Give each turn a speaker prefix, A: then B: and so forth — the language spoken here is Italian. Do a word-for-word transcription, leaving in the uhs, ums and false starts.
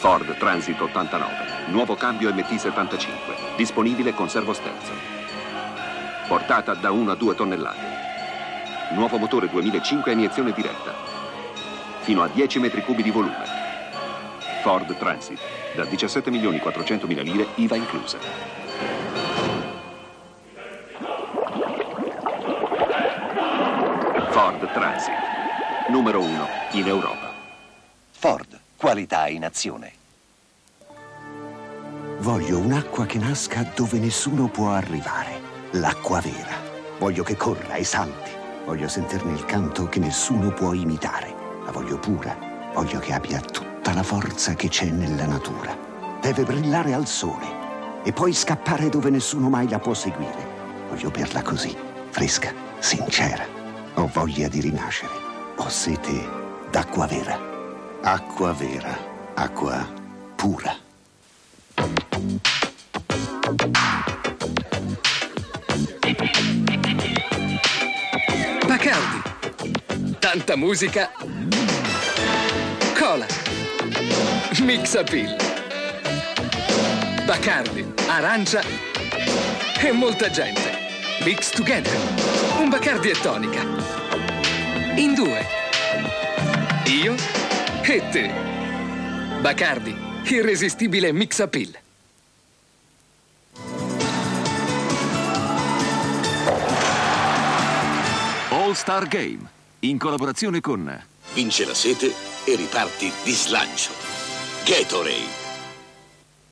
A: Ford Transit ottantanove. Nuovo cambio M T settantacinque. Disponibile con servosterzo. Portata da uno a due tonnellate. Nuovo motore duemilacinque a iniezione diretta. Fino a dieci metri cubi di volume. Ford Transit. Da diciassette milioni quattrocentomila lire, I V A inclusa. Ford Transit. Numero uno in Europa.
B: Ford. Qualità in azione.
C: Voglio un'acqua che nasca dove nessuno può arrivare. L'acqua vera. Voglio che corra e salti. Voglio sentirne il canto che nessuno può imitare. La voglio pura. Voglio che abbia tutta la forza che c'è nella natura. Deve brillare al sole e poi scappare dove nessuno mai la può seguire. Voglio berla così, fresca, sincera. Ho voglia di rinascere. Ho sete d'acqua vera. Acqua vera, acqua pura.
D: Bacardi. Tanta musica. Cola. Mixapil. Bacardi, arancia e molta gente. Mix together. Un Bacardi e tonica. In due. Io e te. Bacardi, irresistibile Mixapil.
E: All Star Game, in collaborazione con...
F: Vince la sete e riparti di slancio. Gatorade.